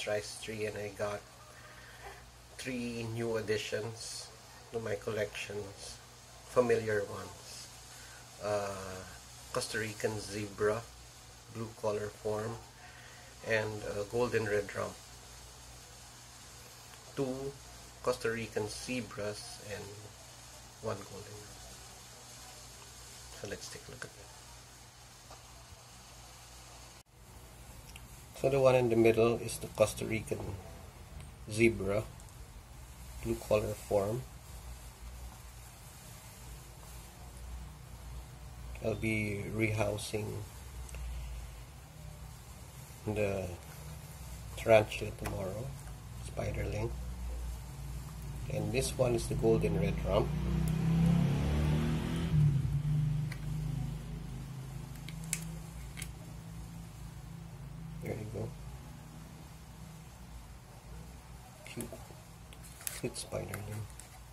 Swiss rice tree, and I got 3 new additions to my collections, familiar ones. Costa Rican zebra, blue color form, and golden red rump. 2 Costa Rican zebras and 1 golden rump. So let's take a look at that. So the one in the middle is the Costa Rican zebra, blue color form. I'll be rehousing the tarantula tomorrow, spiderling. And this one is the golden red rump. There you go. Cute spiderling.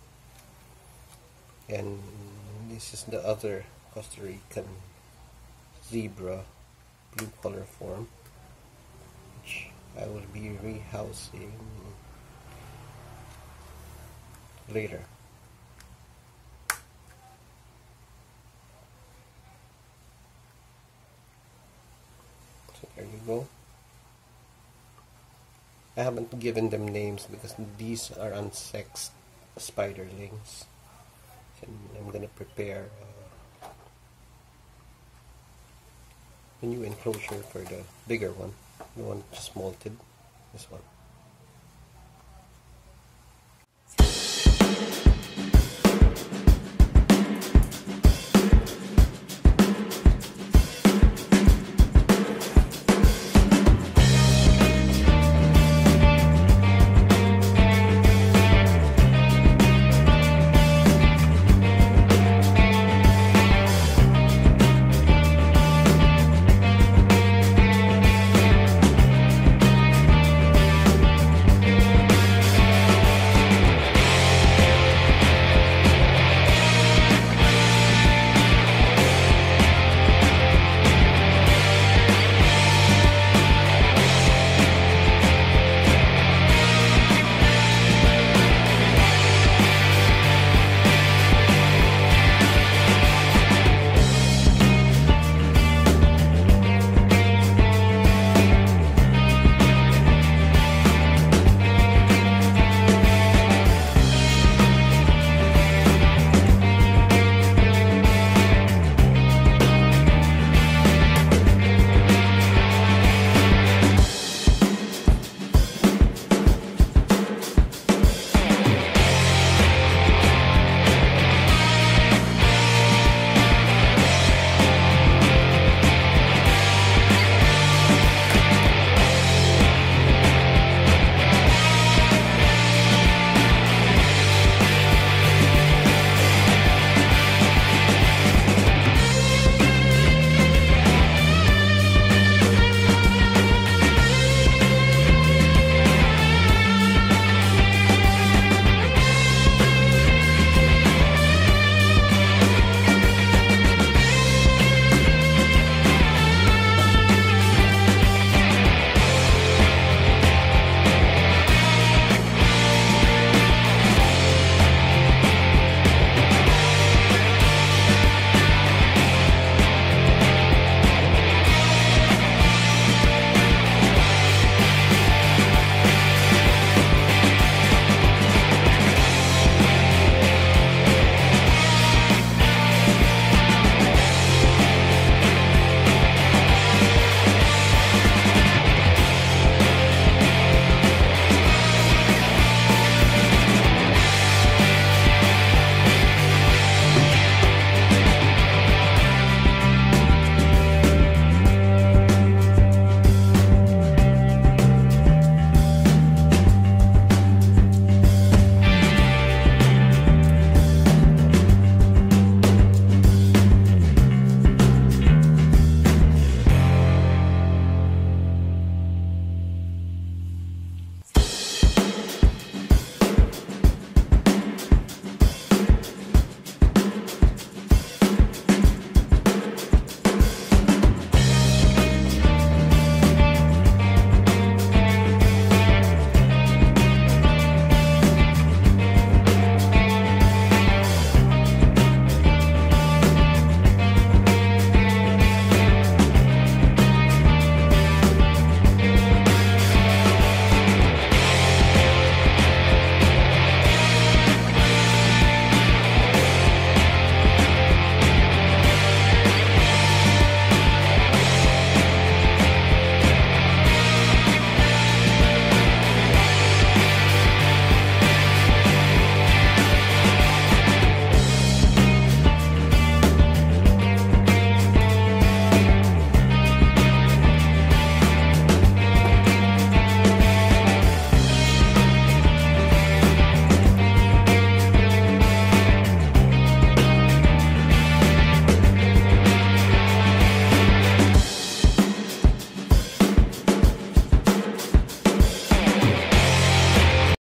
And this is the other Costa Rican zebra, blue color form, which I will be rehousing later. So there you go. I haven't given them names because these are unsexed spiderlings. And I'm gonna prepare a new enclosure for the bigger one, the one just molted, this one.